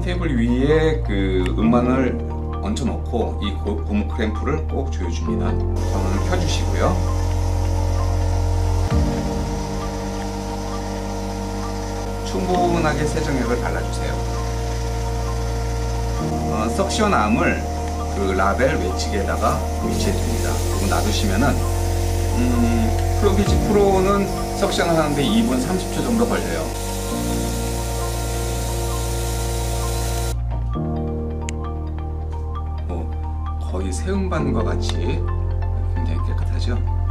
테이블 위에 그 음반을 얹혀놓고 이 고무 크램프를 꼭 조여줍니다. 전원을 켜주시고요. 충분하게 세정액을 발라주세요. 석션 암을 그 라벨 외측에다가 위치해 둡니다. 그리고 놔두시면은 프로비지 프로는 석션을 하는데 2분 30초 정도 걸려요. 거의 새 음반과 같이 굉장히 깨끗하죠?